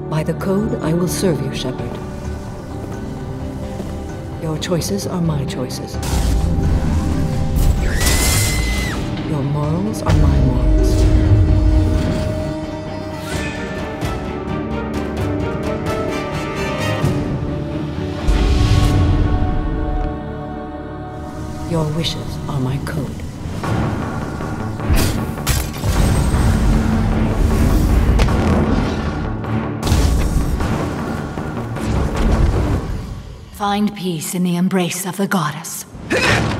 By the code, I will serve you, Shepherd. Your choices are my choices. Your morals are my morals. Your wishes are my code. Find peace in the embrace of the goddess.